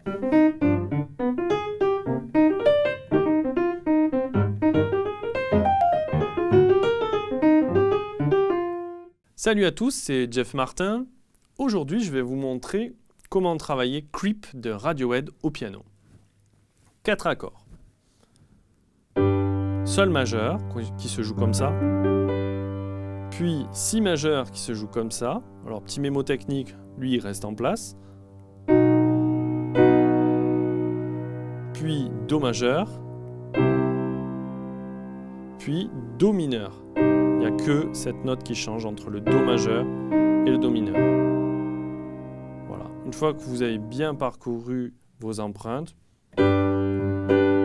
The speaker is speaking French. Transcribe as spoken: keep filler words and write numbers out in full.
Salut à tous, c'est Jeff Martin. Aujourd'hui, je vais vous montrer comment travailler Creep de Radiohead au piano. Quatre accords. Sol majeur, qui se joue comme ça. Puis Si majeur, qui se joue comme ça. Alors, petit mémo technique, lui, il reste en place. Puis Do majeur. Puis Do mineur. Il n'y a que cette note qui change entre le Do majeur et le Do mineur. Voilà. Une fois que vous avez bien parcouru vos empreintes,